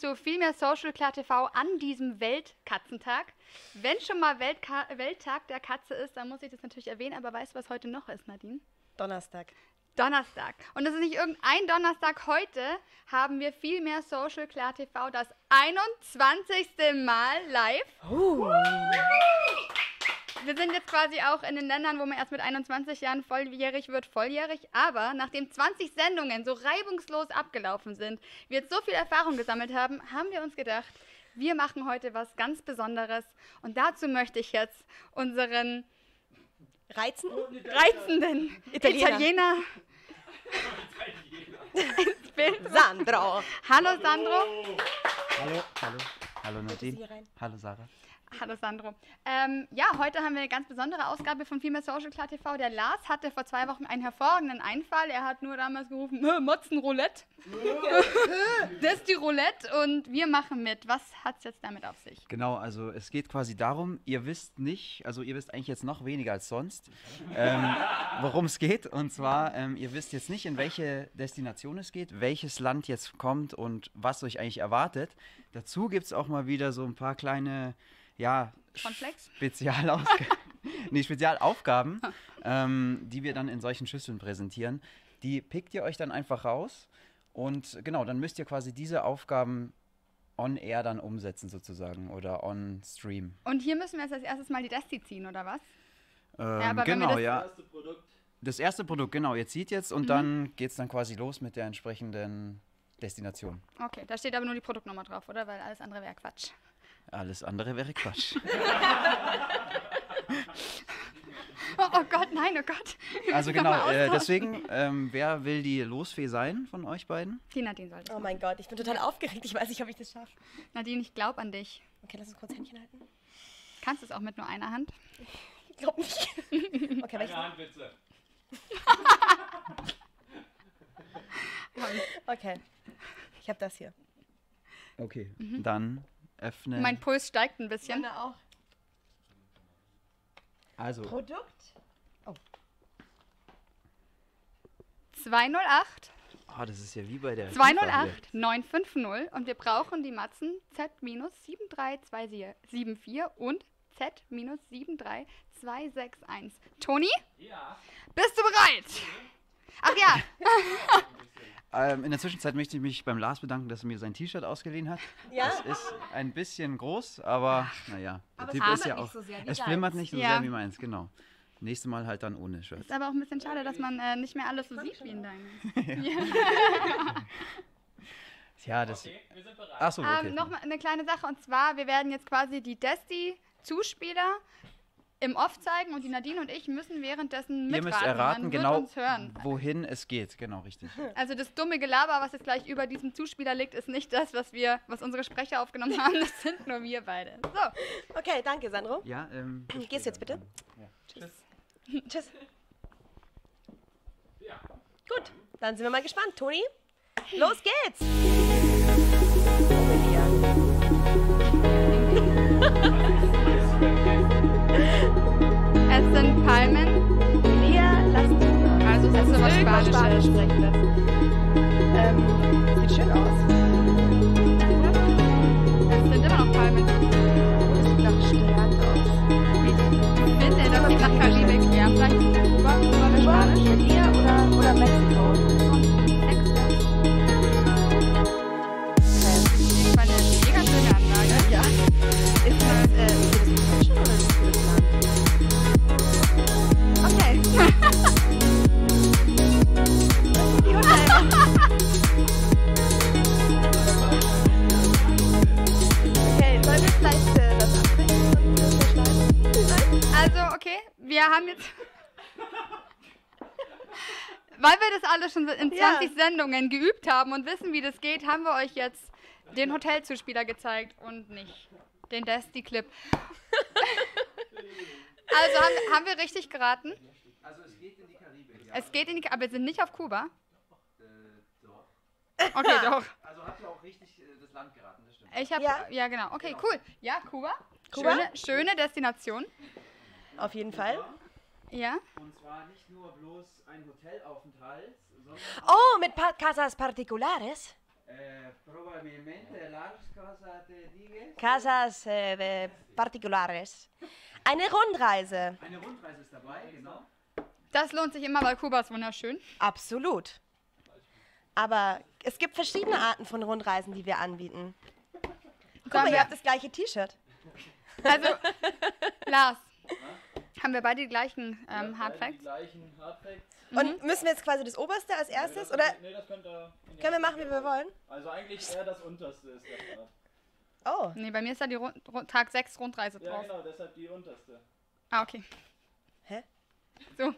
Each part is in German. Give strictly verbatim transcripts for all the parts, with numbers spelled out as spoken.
zu viel mehr Social Klar T V an diesem Weltkatzentag. Wenn schon mal Weltka Welttag der Katze ist, dann muss ich das natürlich erwähnen, aber weißt du, was heute noch ist, Nadine? Donnerstag. Donnerstag. Und das ist nicht irgendein Donnerstag. Heute haben wir viel mehr Social Klar T V, das einundzwanzigste Mal live. Uh. Wir sind jetzt quasi auch in den Ländern, wo man erst mit einundzwanzig Jahren volljährig wird, volljährig. Aber nachdem zwanzig Sendungen so reibungslos abgelaufen sind, wir jetzt so viel Erfahrung gesammelt haben, haben wir uns gedacht, wir machen heute was ganz Besonderes. Und dazu möchte ich jetzt unseren Reizenden, reizenden Italiener, Italiener ins Bild. Sandro. Hallo Sandro. Hallo, hallo. Hallo Nadine. Hallo Sarah. Hallo Sandro. Ähm, ja, heute haben wir eine ganz besondere Ausgabe von Viel mehr Social Klar T V. Der Lars hatte vor zwei Wochen einen hervorragenden Einfall. Er hat nur damals gerufen, Motzenroulette. Das ist die Roulette und wir machen mit. Was hat es jetzt damit auf sich? Genau, also es geht quasi darum, ihr wisst nicht, also ihr wisst eigentlich jetzt noch weniger als sonst, ähm, worum es geht. Und zwar, ähm, ihr wisst jetzt nicht, in welche Destination es geht, welches Land jetzt kommt und was euch eigentlich erwartet. Dazu gibt es auch mal wieder so ein paar kleine... Ja, Spezialausg nee, Spezialaufgaben, ähm, die wir dann in solchen Schüsseln präsentieren. Die pickt ihr euch dann einfach raus und genau, dann müsst ihr quasi diese Aufgaben on-air dann umsetzen sozusagen oder on-stream. Und hier müssen wir jetzt als erstes mal die Desti ziehen, oder was? Ähm, ja, aber genau, das ja. Erste Produkt. Das erste Produkt, genau, ihr zieht jetzt und mhm. dann geht es dann quasi los mit der entsprechenden Destination. Okay, da steht aber nur die Produktnummer drauf, oder? Weil alles andere wäre Quatsch. Alles andere wäre Quatsch. oh, oh Gott, nein, oh Gott. Also genau, äh, deswegen, ähm, wer will die Losfee sein von euch beiden? Die Nadine sollte. Oh mein Gott, ich bin total aufgeregt. Ich weiß nicht, ob ich das schaffe. Nadine, ich glaube an dich. Okay, lass uns kurz Händchen halten. Kannst du es auch mit nur einer Hand? Ich glaube nicht. Okay, welche Hand bitte. Okay, ich habe das hier. Okay, mhm. dann öffne. Mein Puls steigt ein bisschen. Meine auch. Also. Produkt. Oh. zweihundertacht. Oh, das ist ja wie bei der. zweihundertacht neun fünf null und wir brauchen die Matzen Z sieben drei zwei sieben vier und Z sieben drei zwei sechs eins. Toni? Ja. Bist du bereit? Ach ja. Ähm, in der Zwischenzeit möchte ich mich beim Lars bedanken, dass er mir sein T-Shirt ausgeliehen hat. Ja? Es ist ein bisschen groß, aber naja, der aber Typ es ist ja nicht auch. So sehr wie es deins. flimmert nicht so ja. sehr wie meins, genau. Nächstes Mal halt dann ohne Shirt. Ist aber auch ein bisschen schade, dass man äh, nicht mehr alles so sieht wie in deinem. Ja, das. Okay, wir sind bereit. Achso, okay. Ähm, Nochmal eine kleine Sache und zwar, wir werden jetzt quasi die Desti-Zuspieler im Off zeigen und die Nadine und ich müssen währenddessen mitraten. Ihr müsst erraten, man genau, wird uns hören. wohin es geht. Genau, richtig. Also das dumme Gelaber, was jetzt gleich über diesem Zuspieler liegt, ist nicht das, was wir, was unsere Sprecher aufgenommen haben. Das sind nur wir beide. So. Okay, danke, Sandro. Ja, ähm. Gehst du jetzt bitte? Ja. Tschüss. Tschüss. Ja. Gut, dann sind wir mal gespannt. Toni, los geht's! Es sind Palmen. Lea, lass mich. Also es ist was Spanisches. Ähm, sieht schön aus. Es sind immer noch Palmen. Das sieht nach Strand aus. Ich finde, das sieht nach Karibik. Ja, vielleicht Kuba, Kuba wäre Spanisch. Lea oder, oder Mexiko? Texas. Okay. Eine mega schöne Anlage. Ja. Ist das, äh, ist das Deutschland oder ist das Philippland? Okay. Die Hotel. Okay, sollen wir vielleicht äh, das abbrechen und wir schneiden? Also, okay, wir haben jetzt... Weil wir das alles schon in zwanzig Ja. Sendungen geübt haben und wissen, wie das geht, haben wir euch jetzt den Hotelzuspieler gezeigt und nicht den Desti-Clip. Also haben, haben wir richtig geraten? Also es geht in die Karibik. Ja. Es geht in die... Aber wir sind nicht auf Kuba? Äh, doch. Okay, doch. Also habt ihr auch richtig äh, das Land geraten, das stimmt. Ich habe... Ja. Ja. genau. Okay, cool. Ja, Kuba. Kuba? Schöne, schöne Destination. Auf jeden Fall. Ja. Und zwar nicht nur bloß ein Hotelaufenthalt, sondern Oh, mit pa Casas Particulares? Eh, probabilmente las cosas te digas. Casas äh, Particulares. Eine Rundreise. Eine Rundreise ist dabei, genau. Das lohnt sich immer, weil Kuba ist wunderschön. Absolut. Aber es gibt verschiedene Arten von Rundreisen, die wir anbieten. Guck mal, wir- ihr habt das gleiche T-Shirt. Also, Lars, haben wir beide die gleichen ähm, Die Hardfacts? gleichen Hardfacts. Und müssen wir jetzt quasi das Oberste als erstes? Nee, Oder das, nee, das könnt ihr in die können wir Hand- machen, wie wir wollen? Also eigentlich eher das unterste ist der Part. Oh. Nee, bei mir ist da die Rund Rund Tag sechs Rundreise Ja, drauf. genau, deshalb die unterste. Ah, okay. Hä? So.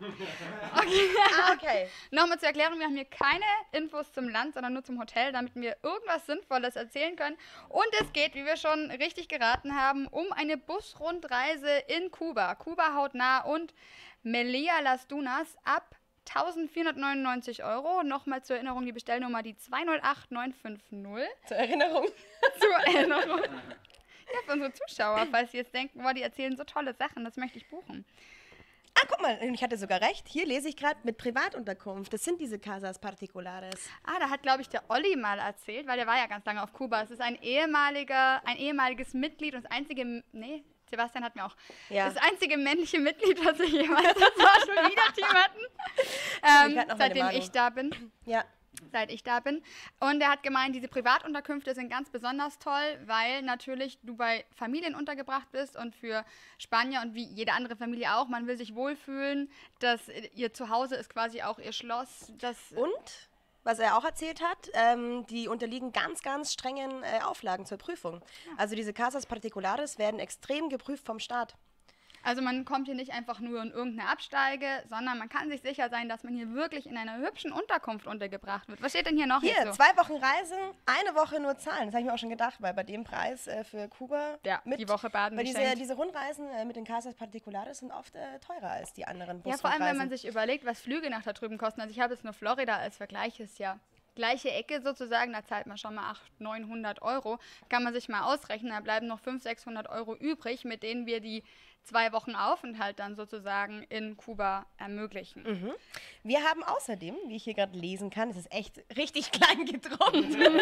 Ah, okay. Nochmal zur Erklärung, wir haben hier keine Infos zum Land, sondern nur zum Hotel, damit wir irgendwas Sinnvolles erzählen können. Und es geht, wie wir schon richtig geraten haben, um eine Busrundreise in Kuba. Kuba hautnah und Melilla Las Dunas ab eintausendvierhundertneunundneunzig Euro. Nochmal zur Erinnerung die Bestellnummer, die zwei null acht neun fünf null. Zur Erinnerung. Zur Erinnerung. Ja, für unsere Zuschauer, falls sie jetzt denken, boah, die erzählen so tolle Sachen, das möchte ich buchen. Ah, guck mal, ich hatte sogar recht. Hier lese ich gerade mit Privatunterkunft. Das sind diese Casas Particulares. Ah, da hat, glaube ich, der Olli mal erzählt, weil der war ja ganz lange auf Kuba. Es ist ein ehemaliger, ein ehemaliges Mitglied und das einzige, nee, Sebastian hat mir auch, Ja. das einzige männliche Mitglied, was wir jemals im Social Media Team hatten, ähm, Ich hatte noch meine seitdem Meinung. ich da bin. Ja. Seit ich da bin. Und er hat gemeint, diese Privatunterkünfte sind ganz besonders toll, weil natürlich du bei Familien untergebracht bist und für Spanier und wie jede andere Familie auch, man will sich wohlfühlen, dass ihr Zuhause ist quasi auch ihr Schloss. Das Und, was er auch erzählt hat, ähm, die unterliegen ganz, ganz strengen äh, Auflagen zur Prüfung. Also diese Casas Particulares werden extrem geprüft vom Staat. Also man kommt hier nicht einfach nur in irgendeine Absteige, sondern man kann sich sicher sein, dass man hier wirklich in einer hübschen Unterkunft untergebracht wird. Was steht denn hier noch? Hier, jetzt so? zwei Wochen Reise, eine Woche nur zahlen. Das habe ich mir auch schon gedacht, weil bei dem Preis äh, für Kuba... Ja, mit, die Woche baden Weil diese, geschenkt. diese Rundreisen äh, mit den Casas Particulares sind oft äh, teurer als die anderen Ja, vor allem, wenn man Busrundreisen. sich überlegt, was Flüge nach da drüben kosten. Also ich habe jetzt nur Florida als Vergleich, ist ja gleiche Ecke sozusagen, da zahlt man schon mal achthundert, neunhundert Euro. Kann man sich mal ausrechnen, da bleiben noch fünfhundert, sechshundert Euro übrig, mit denen wir die zwei Wochen Aufenthalt dann sozusagen in Kuba ermöglichen. Mhm. Wir haben außerdem, wie ich hier gerade lesen kann, es ist echt richtig klein gedruckt.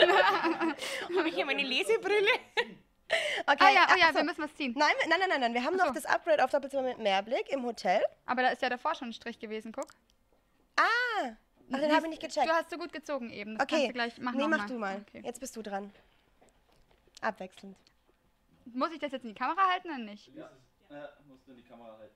Habe ich hier meine Lesebrille? Okay. Ah ja, oh ja, ach so. wir müssen was ziehen. Nein, nein, nein, nein, nein. Wir haben Ach so. noch das Upgrade auf Doppelzimmer mit Mehrblick im Hotel. Aber da ist ja davor schon ein Strich gewesen, guck. Ah, ach, den habe ich nicht gecheckt. Du hast so gut gezogen eben. Das kannst Okay, du gleich machen. nee, noch mach du mal. Okay. Jetzt bist du dran. Abwechselnd. Muss ich das jetzt in die Kamera halten oder nicht? Ja. Äh, musst du in die Kamera halten.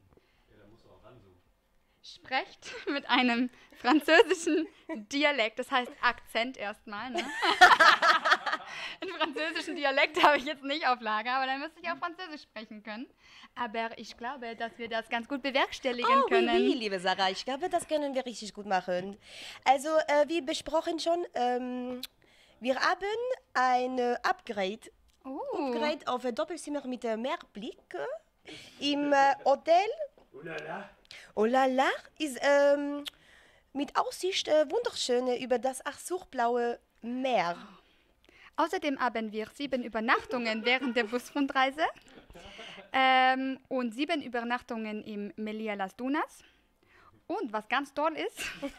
Sprecht mit einem französischen Dialekt, das heißt Akzent erstmal, ne? Einen französischen Dialekt habe ich jetzt nicht auf Lager, aber dann müsste ich auch Französisch sprechen können. Aber ich glaube, dass wir das ganz gut bewerkstelligen Oh, oui, können. oui, liebe Sarah, ich glaube, das können wir richtig gut machen. Also, äh, wie besprochen schon, ähm, wir haben ein äh, Upgrade, Uh, Upgrade auf ein Doppelzimmer mit äh, Mehrblick im äh, Hotel. Oh la la, ist ähm, mit Aussicht äh, wunderschön über das azurblaue Meer. außerdem haben wir sieben Übernachtungen während der Busrundreise ähm, und sieben Übernachtungen im Melilla Las Dunas. Und was ganz toll ist,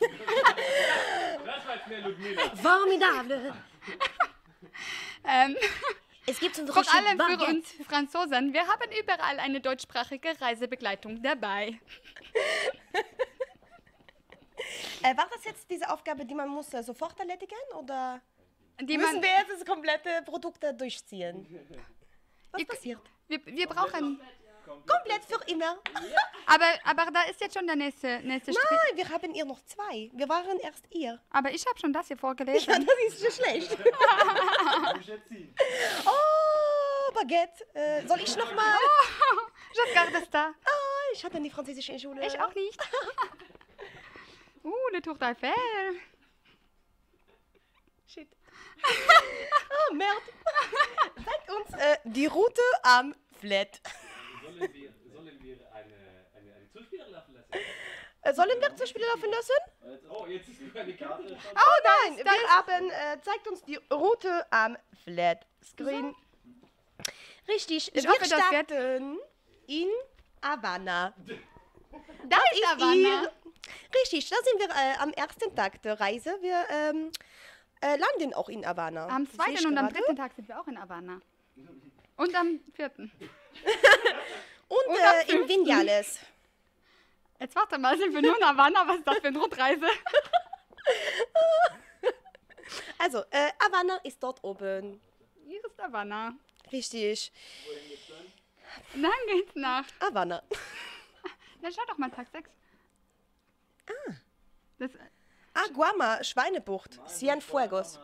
Formidable. ähm, Es gibt so vor richtig allem für Baguette. uns Franzosen, wir haben überall eine deutschsprachige Reisebegleitung dabei. Äh, war das jetzt diese Aufgabe, die man muss äh, sofort erledigen oder Die müssen man, wir jetzt das komplette Produkt äh, durchziehen? Was Ihr- passiert? wir, wir brauchen, Komplett für immer. aber, aber da ist jetzt schon der nächste, nächste Strich. Nein, wir haben ihr noch zwei. Wir waren erst ihr. Aber ich habe schon das hier Ja, vorgelesen. das ist schon schlecht. Muss ich jetzt ziehen. Oh, Baguette. Äh, soll ich noch mal? Je garde ça. Ah, ich hatte nie Französisch in Schule. Ich auch nicht. Uh, eine Tour d'Eiffel. Shit. Oh, Merd. Zeig uns äh, die Route am Flat. Sollen wir, sollen wir eine, eine, eine Zuspieler laufen lassen? Äh, sollen wir zur Spiele laufen lassen? Oh, jetzt ist nur eine Karte. Oh nein, wir haben, äh, zeigt uns die Route am Flat Screen. Richtig, Ich wir hoffe, das geht. starten in Havanna. Da ist Havanna. Ihr, richtig, da sind wir äh, am ersten Tag der Reise. Wir ähm, äh, landen auch in Havanna. Am Sehe ich zweiten und am gerade. dritten Tag sind wir auch in Havanna. Und am vierten. Und, und am äh, in fünften. Vinales. Jetzt warte mal, sind wir nur in Havanna? Was ist das für eine Rundreise? Also, äh, Havanna ist dort oben. Hier ist Havanna. Richtig. Dann geht's nach. Havanna. Dann schau doch mal Tag sechs. Ah. Das, Ah, Guama, Schweinebucht. Cienfuegos.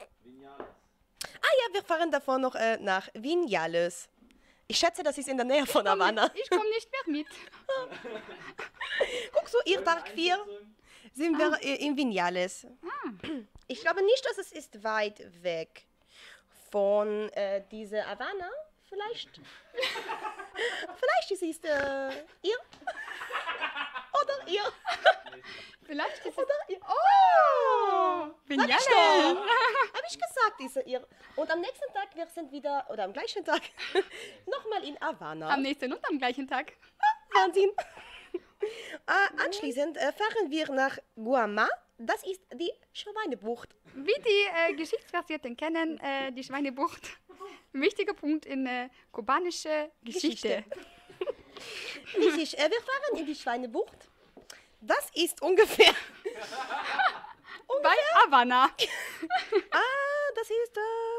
Ah ja, wir fahren davon noch äh, nach Vinales. Ich schätze, das ist in der Nähe von Havanna. ich komme nicht mehr mit. Guck so, ihr Tag vier sind wir äh, in Vinales. Ich glaube nicht, dass es ist weit weg von äh, dieser Havanna. Vielleicht. Vielleicht ist es äh, ihr. Oder ihr. Vielleicht ist es... Oder ihr. Oh! Bin Sag ja ich doch. Habe ich gesagt, ist er ihr. Und am nächsten Tag, wir sind wieder, oder am gleichen Tag, nochmal in Havanna. Am nächsten und am gleichen Tag. Wahnsinn. äh, anschließend äh, fahren wir nach Guama. Das ist die Schweinebucht. Wie die äh, Geschichtsversierten kennen, äh, die Schweinebucht. Wichtiger Punkt in äh, kubanische Geschichte. Richtig, äh, wir fahren in die Schweinebucht. Das ist ungefähr. Bei Havanna. Ah, das ist.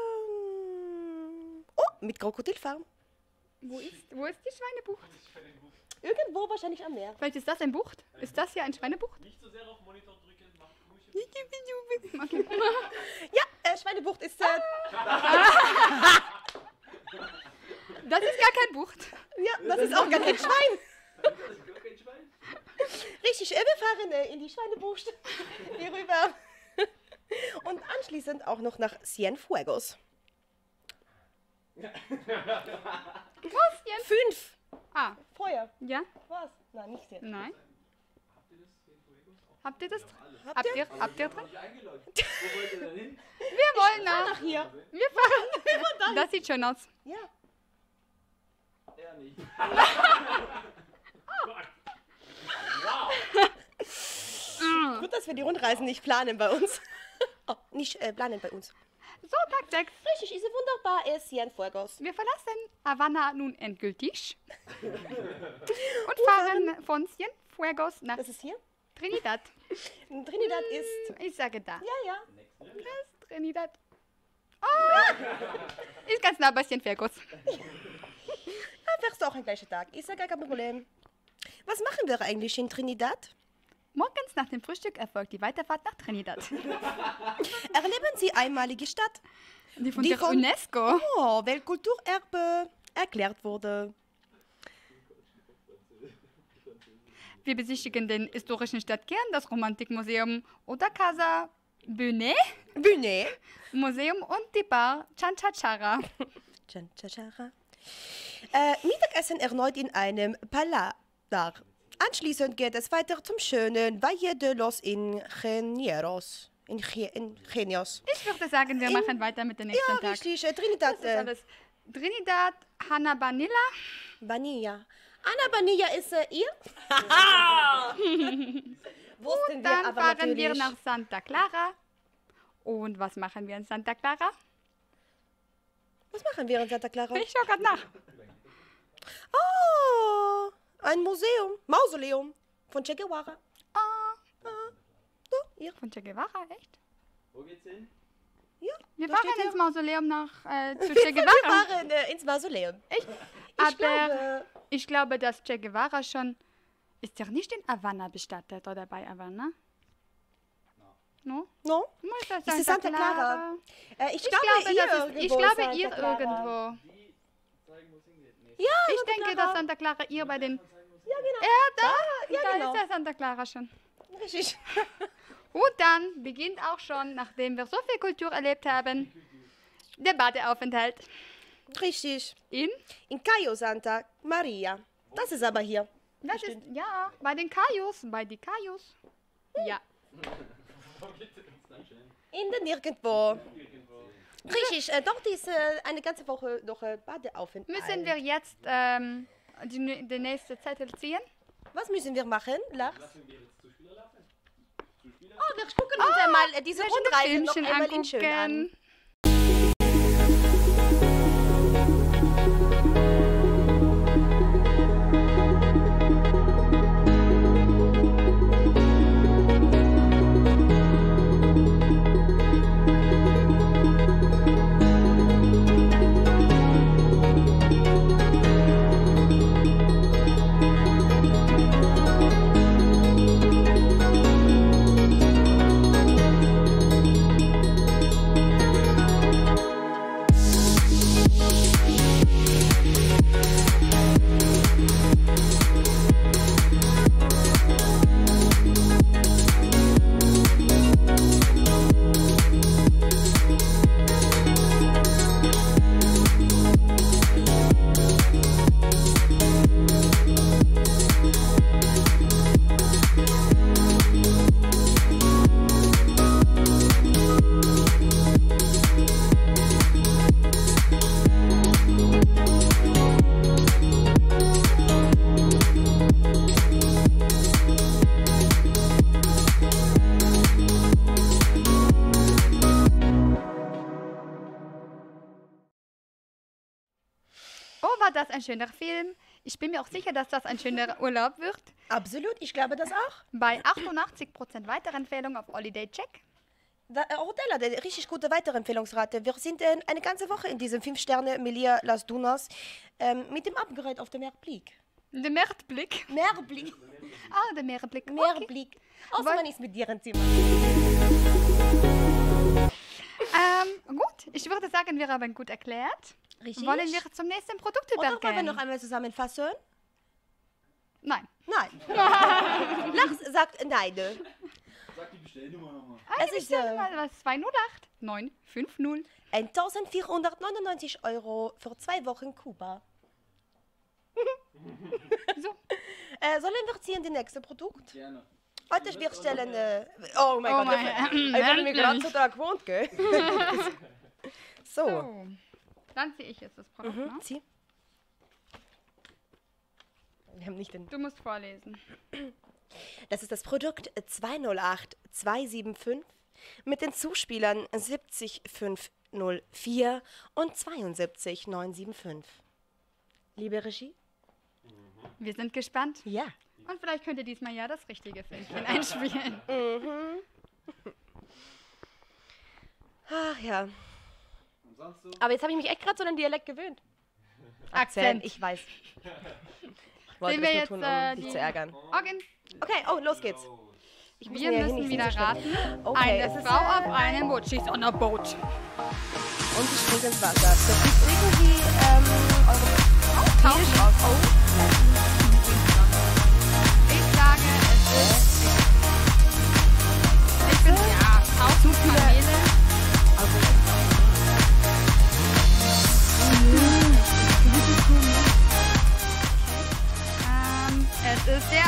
Ähm, oh, mit Krokodilfarm. Wo ist, wo ist die Schweinebucht? Irgendwo wahrscheinlich am Meer. Vielleicht ist das ein Bucht? Ist das hier ein Schweinebucht? Nicht so sehr auf Monitor drücken, macht ruhig. Okay. Ja, äh, Schweinebucht ist. Äh, Das ist gar kein Bucht. ja, das ist auch gar kein Schwein. Das ist gar kein Schwein. Richtig, äh, wir fahren äh, in die Schweinebucht. Hier rüber. Und anschließend auch noch nach Cienfuegos. Was jetzt? Fünf. Ah, Feuer. ja? Was? Nein, nicht Cien. Nein. Habt ihr das? Habt Habt ihr? ihr, habt ihr drin? Nicht eingeloggt. Wo wollt ihr denn hin? Wir wollen nach. Nach hier. Wir fahren. Das sieht schön aus. Ja. Er nicht. Gut, dass wir die Rundreisen nicht planen bei uns. Oh, nicht äh, planen bei uns. So, Tag sechs. Richtig, ist wunderbar. Äh, Cienfuegos. Wir verlassen Havanna nun endgültig und fahren von Cienfuegos nach Das ist hier. Trinidad. In Trinidad ist. Ich sage da. Ja, ja. Das ist Trinidad. Oh, ist ganz nah bei Cienfuegos. Da fährst du auch am gleichen Tag. Ist ja gar kein Problem. Was machen wir eigentlich in Trinidad? Morgens nach dem Frühstück erfolgt die Weiterfahrt nach Trinidad. Erleben Sie einmalige Stadt, Die von Die der von- UNESCO. oh, Weltkulturerbe erklärt wurde. Wir besichtigen den historischen Stadtkern, das Romantikmuseum oder Casa Bühne, Bühne. Museum und die Bar Chanchachara. Chanchachara. Äh, Mittagessen erneut in einem Paladar. Anschließend geht es weiter zum schönen Valle de los Ingenieros. Inge Ingenios. Ich würde sagen, wir machen weiter mit dem nächsten Ja, Tag. richtig. Äh, Trinidad. Das ist Äh, alles. Trinidad, Hanabanilla, Vanilla. Anna Vanilla ist äh, ihr? Wussten wir dann aber fahren natürlich. wir nach Santa Clara. Und was machen wir in Santa Clara? Was machen wir in Santa Clara? Ich schau grad nach. Oh, ein Museum. Mausoleum von Che Guevara. Ah, So, ihr. von Che Guevara, echt? Wo geht's hin? Ja, Wir da fahren steht ins hier. Mausoleum nach äh, zu Wir Che Guevara. fahren äh, ins Mausoleum. Echt? Ich Aber glaube, ich glaube, dass Che Guevara schon... Ist er nicht in Havanna bestattet oder bei Havanna? No? no? Muss das Ist es Santa Clara? Äh, ich, Ich glaube, glaube, ihr das ist, ich irgendwo glaube Santa ihr Clara. irgendwo. Die zeigen, wo es hingeht. Nee. Ja, Ich Santa denke, Clara. dass Santa Clara ihr bei den... Ja, genau. Ja, da, ja, da genau. ist der Santa Clara schon. Richtig. Und dann beginnt auch schon, nachdem wir so viel Kultur erlebt haben, der Badeaufenthalt Richtig. in... In Cayo Santa Maria. Das ist aber hier. Das ist, ja, bei den Kajos, bei die Kajos. Ja. Wo geht's dann schön? In den Nirgendwo. Irgendwo. Richtig, äh, dort ist äh, eine ganze Woche noch äh, Badeaufenthalt. Müssen wir jetzt ähm, die, die nächste Zettel ziehen? Was müssen wir machen, Lars? Lassen wir jetzt Zuspieler laufen? Zuspieler. Oh, wir gucken uns einmal äh, diese Rundreise noch Filmchen einmal in schön an. angucken. Oh, war das ein schöner Film? Ich bin mir auch sicher, dass das ein schöner Urlaub wird. Absolut, ich glaube das auch. Bei achtundachtzig Prozent Weiterempfehlung auf Holiday Check. Da, äh, Hotel hat eine richtig gute Weiterempfehlungsrate. Wir sind äh, eine ganze Woche in diesem fünf Sterne Melia Las Dunas ähm, mit dem Upgrade auf dem Meerblick. Der Meerblick. Meerblick. Ah, der Meerblick. Okay. Meerblick. Außer Woll- man ist mit dir im Zimmer. Ähm, gut, ich würde sagen, wir haben gut erklärt. Richtig. Wollen wir zum nächsten Produkt Oder wollen wir übergehen? noch einmal zusammenfassen? Nein. Nein. Lachs sagt nein. Sag die Bestellnummer nochmal. Es ist äh, Was? zwei null acht neun fünf null. eintausendvierhundertneunundneunzig Euro für zwei Wochen Kuba. So. Äh, sollen wir ziehen die nächste Produkt? Gerne. Heute wir stellen... Äh, oh mein Oh Gott, mein- ich bin mir gerade so dran gewohnt, gell? so. So. Dann ziehe ich jetzt das Produkt. Mhm, Ne? zieh. Wir haben nicht den... Du musst vorlesen. Das ist das Produkt zwei null acht zwei sieben fünf mit den Zuspielern siebzig fünf null vier und zweiundsiebzig neun sieben fünf. Liebe Regie? Wir sind gespannt. Ja. Und vielleicht könnt ihr diesmal ja das richtige Filmchen einspielen. Mhm. Ach ja. Und sonst so? Aber jetzt habe ich mich echt gerade so an den Dialekt gewöhnt. Akzent. Ich weiß. Ich wollte Sehen das wir nur jetzt tun, um äh, dich die zu ärgern. Organ. Okay, oh, los geht's. Ich muss Wir mir hier müssen nicht wieder hinstellen. raten. Okay, Eine es ist, Frau äh, auf einem Boot. She's on a boat. Und sie springt ins Wasser. Das sieht irgendwie ähm, europäisch aus. Oh. Ich sage, es ist. Ich bin ja tausend Kamele. Ähm, es ist der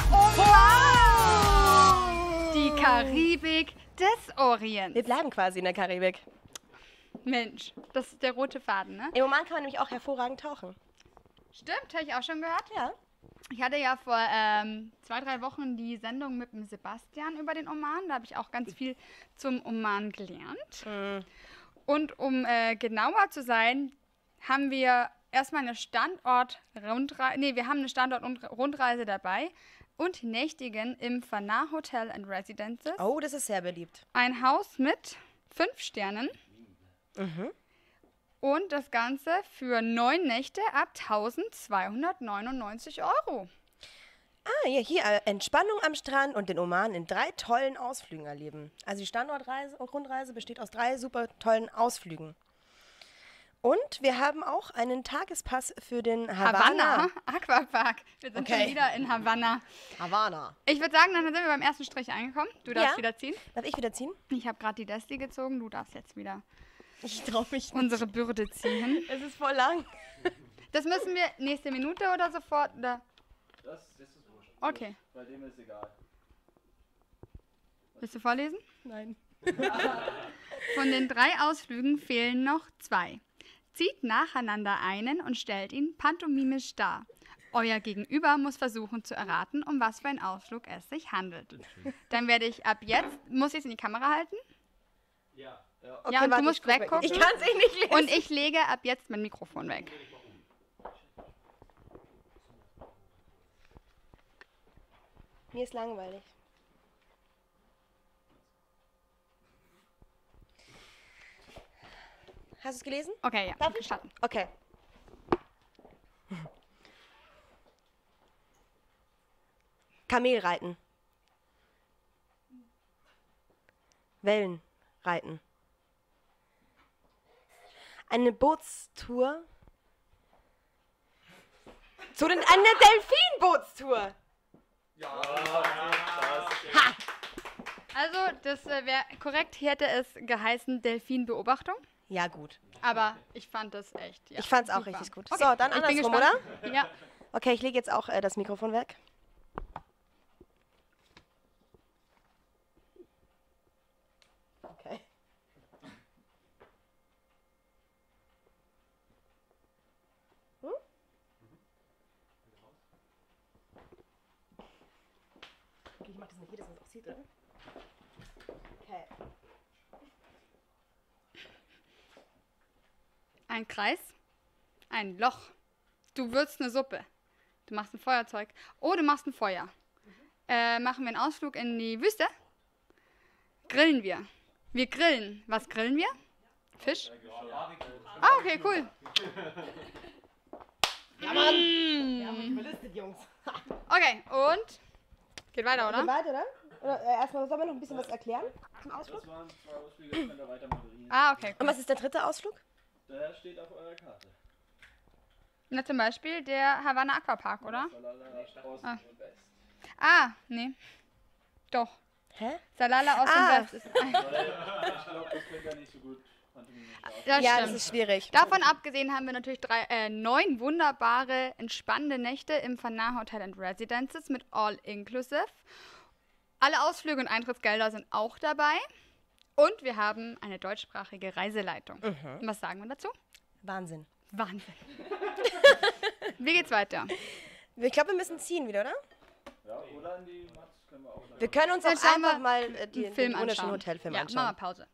Oman. Die Karibik des Orients. Wir bleiben quasi in der Karibik. Mensch, das ist der rote Faden, ne? Im Oman kann man nämlich auch hervorragend tauchen. Stimmt, habe ich auch schon gehört. Ja. Ich hatte ja vor ähm, zwei, drei Wochen die Sendung mit dem Sebastian über den Oman. Da habe ich auch ganz viel zum Oman gelernt. Mhm. Und um äh, genauer zu sein, haben wir erstmal eine Standort-Rundreise, nee, wir haben eine Standort-Rundreise dabei und nächtigen im Fana Hotel and Residences. Oh, das ist sehr beliebt. Ein Haus mit fünf Sternen. Mhm. Und das Ganze für neun Nächte ab eintausendzweihundertneunundneunzig Euro. Ah, ja, hier äh, Entspannung am Strand und den Oman in drei tollen Ausflügen erleben. Also die Standortreise und Rundreise besteht aus drei super tollen Ausflügen. Und wir haben auch einen Tagespass für den Havanna. Havanna. Aquapark. Wir sind Okay. schon wieder in Havanna. Havanna. Ich würde sagen, dann sind wir beim ersten Strich angekommen. Du darfst Ja. wieder ziehen. Darf ich wieder ziehen? Ich habe gerade die Desti gezogen. Du darfst jetzt wieder Ich traue mich unsere Bürde ziehen. Es ist voll lang. Das müssen wir nächste Minute oder sofort. Oder? Das, das ist wurscht. Okay. Bei dem ist egal. Willst du vorlesen? Nein. Von den drei Ausflügen fehlen noch zwei. Zieht nacheinander einen und stellt ihn pantomimisch dar. Euer Gegenüber muss versuchen zu erraten, um was für einen Ausflug es sich handelt. Dann werde ich ab jetzt, muss ich es in die Kamera halten? Ja. Okay, Ja, und warte, du musst ich guck weggucken. Ich kann es eh nicht lesen. Und ich lege ab jetzt mein Mikrofon weg. Mir ist langweilig. Hast du es gelesen? Okay, ja, Darf ich? starten. Okay. Kamelreiten. Wellenreiten. Eine Bootstour. Zu den, eine Delfinbootstour. Also, das äh, wäre korrekt, hätte es geheißen Delfinbeobachtung. Ja, gut. Aber ich fand das echt, ja, Ich fand's auch super. richtig gut. Okay, So, dann ich bin andersrum, gespannt. Ja. Okay, ich lege jetzt auch äh, das Mikrofon weg. Okay. Hm? Okay, ich mach das nicht hier, dass man es auch sieht, oder? Okay. Ein Kreis, ein Loch. Du würzt eine Suppe. Du machst ein Feuerzeug. Oh, du machst ein Feuer. Äh, machen wir einen Ausflug in die Wüste? Grillen wir. Wir grillen. Was grillen wir? Fisch? Ah, okay, cool. Ja, Mann! Wir haben uns überlistet, Jungs. Okay, und? Geht weiter, Geht oder? weiter, oder? Oder äh, erstmal sollen wir noch ein bisschen was erklären zum Ausflug? Das waren zwei Ausflüge, ich kann da weiter moderieren. Ah, okay. Und was ist der dritte Ausflug? Der steht auf eurer Karte. Na, zum Beispiel der Havanna Aquapark, oder? Salala, Ost Ah. und West. Ah, nee. Doch. Hä? Salala aus Ah. dem West ist. Weil ich glaube, das klingt ja nicht so gut. Pantomime stark. Das Ja, stimmt. das ist schwierig. Davon abgesehen haben wir natürlich drei, äh, neun wunderbare, entspannende Nächte im Fanar Hotel and Residences mit All-Inclusive. Alle Ausflüge und Eintrittsgelder sind auch dabei. Und wir haben eine deutschsprachige Reiseleitung. Mhm. Und was sagen wir dazu? Wahnsinn. Wahnsinn. Wie geht's weiter? Ich glaube, wir müssen ziehen wieder, oder? Ja, oder in die Mats können wir auch. Wir können uns Dann auch schauen wir einfach mal äh, die, Einen Film den wunderschönen anschauen. Hotelfilm ja, anschauen. machen wir Pause.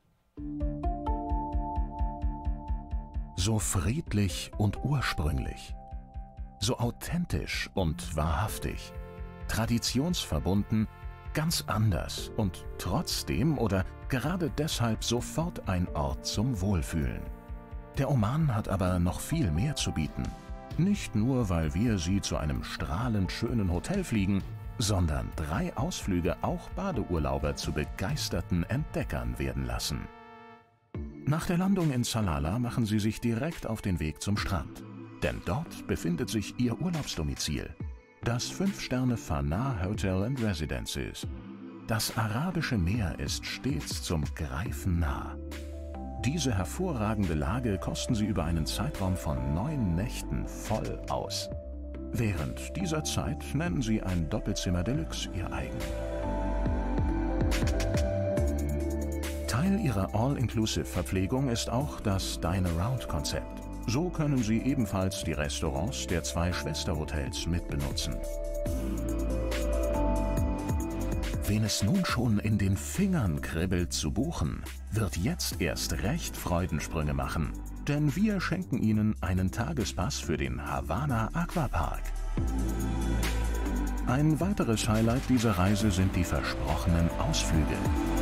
So friedlich und ursprünglich. So authentisch und wahrhaftig. Traditionsverbunden, ganz anders und trotzdem oder gerade deshalb sofort ein Ort zum Wohlfühlen. Der Oman hat aber noch viel mehr zu bieten. Nicht nur, weil wir sie zu einem strahlend schönen Hotel fliegen, sondern drei Ausflüge auch Badeurlauber zu begeisterten Entdeckern werden lassen. Nach der Landung in Salalah machen sie sich direkt auf den Weg zum Strand. Denn dort befindet sich ihr Urlaubsdomizil, das fünf Sterne Fanar Hotel and Residences. Das Arabische Meer ist stets zum Greifen nah. Diese hervorragende Lage kosten sie über einen Zeitraum von neun Nächten voll aus. Während dieser Zeit nennen sie ein Doppelzimmer Deluxe ihr eigen. Teil ihrer All-Inclusive-Verpflegung ist auch das Dine-Around-Konzept. So können sie ebenfalls die Restaurants der zwei Schwesterhotels mitbenutzen. Wen es nun schon in den Fingern kribbelt zu buchen, wird jetzt erst recht Freudensprünge machen. Denn wir schenken Ihnen einen Tagespass für den Havanna Aquapark. Ein weiteres Highlight dieser Reise sind die versprochenen Ausflüge.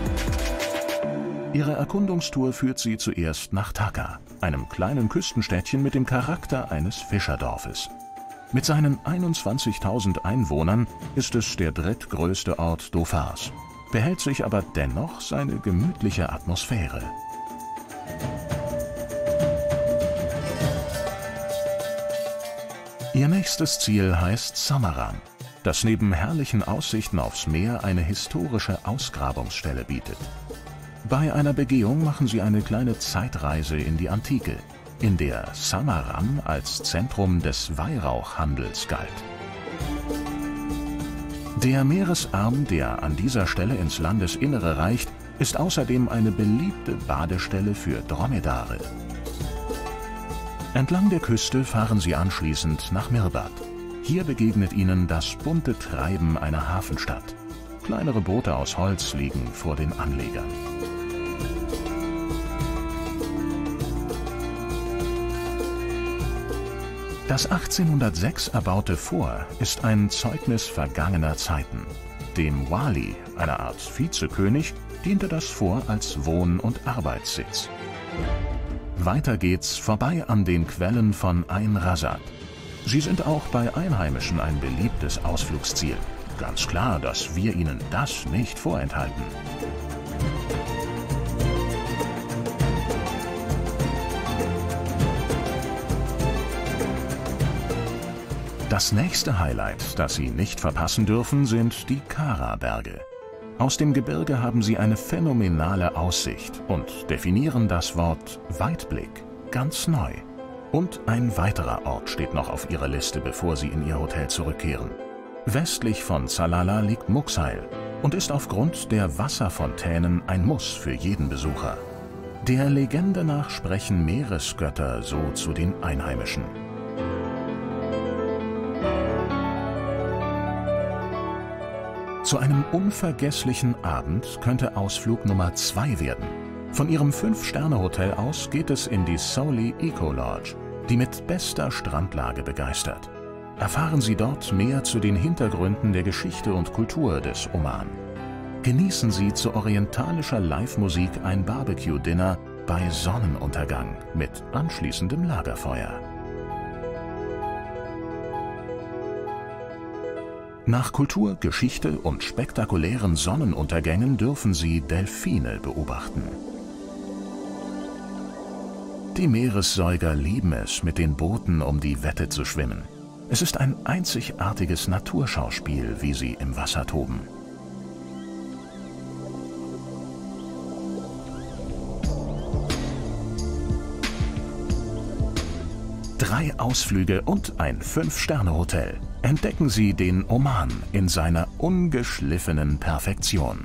Ihre Erkundungstour führt Sie zuerst nach Taka, einem kleinen Küstenstädtchen mit dem Charakter eines Fischerdorfes. Mit seinen einundzwanzigtausend Einwohnern ist es der drittgrößte Ort Dhofars, behält sich aber dennoch seine gemütliche Atmosphäre. Ihr nächstes Ziel heißt Samarran, das neben herrlichen Aussichten aufs Meer eine historische Ausgrabungsstelle bietet. Bei einer Begehung machen Sie eine kleine Zeitreise in die Antike, in der Samarran als Zentrum des Weihrauchhandels galt. Der Meeresarm, der an dieser Stelle ins Landesinnere reicht, ist außerdem eine beliebte Badestelle für Dromedare. Entlang der Küste fahren Sie anschließend nach Mirbad, Hier begegnet ihnen das bunte Treiben einer Hafenstadt. Kleinere Boote aus Holz liegen vor den Anlegern. Das achtzehnhundertsechs erbaute Fort ist ein Zeugnis vergangener Zeiten. Dem Wali, einer Art Vizekönig, diente das Fort als Wohn- und Arbeitssitz. Weiter geht's vorbei an den Quellen von Ain Razat. Sie sind auch bei Einheimischen ein beliebtes Ausflugsziel. Ganz klar, dass wir ihnen das nicht vorenthalten. Das nächste Highlight, das Sie nicht verpassen dürfen, sind die Kara-Berge. Aus dem Gebirge haben sie eine phänomenale Aussicht und definieren das Wort Weitblick ganz neu. Und ein weiterer Ort steht noch auf ihrer Liste, bevor sie in ihr Hotel zurückkehren. Westlich von Salalah liegt Muxheil und ist aufgrund der Wasserfontänen ein Muss für jeden Besucher. Der Legende nach sprechen Meeresgötter so zu den Einheimischen. Zu einem unvergesslichen Abend könnte Ausflug Nummer zwei werden. Von ihrem Fünf-Sterne-Hotel aus geht es in die Soli Eco Lodge, die mit bester Strandlage begeistert. Erfahren Sie dort mehr zu den Hintergründen der Geschichte und Kultur des Oman. Genießen Sie zu orientalischer Live-Musik ein Barbecue-Dinner bei Sonnenuntergang mit anschließendem Lagerfeuer. Nach Kultur, Geschichte und spektakulären Sonnenuntergängen dürfen Sie Delfine beobachten. Die Meeressäuger lieben es, mit den Booten um die Wette zu schwimmen. Es ist ein einzigartiges Naturschauspiel, wie sie im Wasser toben. Drei Ausflüge und ein Fünf-Sterne-Hotel. Entdecken Sie den Oman in seiner ungeschliffenen Perfektion.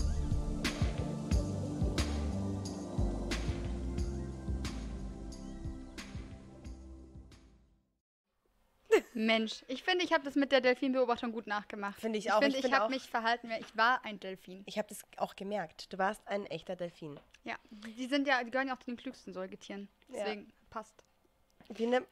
Mensch, ich finde, ich habe das mit der Delfinbeobachtung gut nachgemacht. Finde ich Ich auch. finde, Ich ich, finde habe auch- mich verhalten, wie- ich war ein Delfin. Ich habe das auch gemerkt. Du warst ein echter Delfin. Ja, die sind ja, die gehören ja auch zu den klügsten Säugetieren. Ja. Deswegen passt. Wie nennt,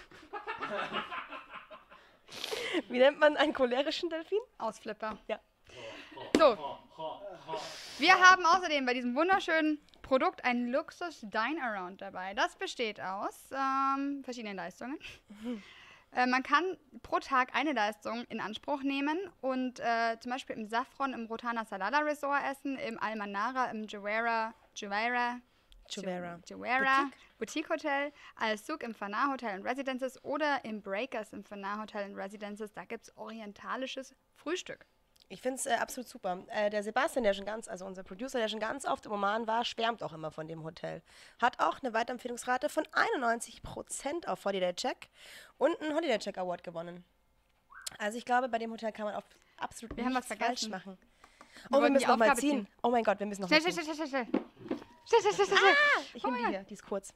Wie nennt man einen cholerischen Delfin? Ausflipper. Ja. So. Wir haben außerdem bei diesem wunderschönen Produkt ein Luxus Dine-Around dabei. Das besteht aus ähm, verschiedenen Leistungen. Äh, man kann pro Tag eine Leistung in Anspruch nehmen und äh, zum Beispiel im Saffron im Rotana Salalah Resort essen, im Almanara, im Jumeirah, Jumeirah, Jumeirah. Jumeirah Boutique Hotel, Al-Souk im Fanar Hotel and Residences oder im Breakers im Fanar Hotel and Residences. Da gibt es orientalisches Frühstück. Ich finde es äh, absolut super. Äh, der Sebastian, der schon ganz, also unser Producer, der schon ganz oft im Oman war, schwärmt auch immer von dem Hotel. Hat auch eine Weiterempfehlungsrate von einundneunzig Prozent auf Holiday Check und einen Holiday Check Award gewonnen. Also ich glaube, bei dem Hotel kann man auch absolut Wir haben nichts was falsch vergessen. machen. Wir Oh, wir wollten müssen die noch mal Aufgabe ziehen. ziehen. Oh mein Gott, wir müssen noch Schnell, mal schnell, ziehen. schnell, schnell, schnell. Schnell, schnell, schnell, schnell. Ich nehme die hier, die ist kurz.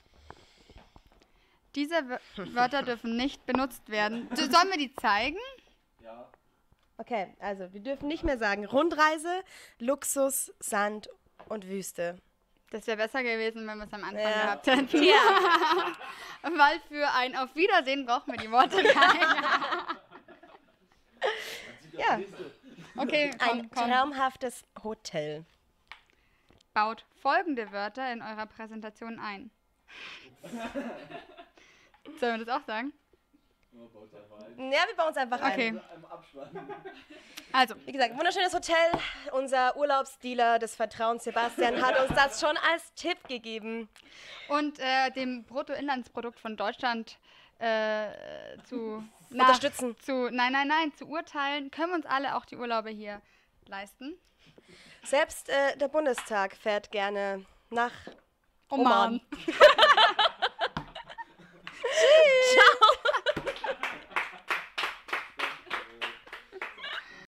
Diese Wör- Wörter dürfen nicht benutzt werden. So, sollen wir die zeigen? Ja. Okay, also wir dürfen nicht mehr sagen Rundreise, Luxus, Sand und Wüste. Das wäre besser gewesen, wenn wir es am Anfang Ja. gehabt hätten. Weil für ein Auf Wiedersehen brauchen wir die Worte rein. Ja, Okay, komm, ein komm. traumhaftes Hotel. Baut folgende Wörter in eurer Präsentation ein. Sollen wir das auch sagen? Nur baut einfach ein. Ja, wir bauen uns einfach Okay. ein. Einmal abspannen. Also, Wie gesagt, wunderschönes Hotel. Unser Urlaubsdealer des Vertrauens, Sebastian, hat uns das schon als Tipp gegeben. und äh, dem Bruttoinlandsprodukt von Deutschland äh, zu Unterstützen. Zu, nein, nein, nein, zu urteilen, können wir uns alle auch die Urlaube hier leisten. Selbst äh, der Bundestag fährt gerne nach Oman. Oman.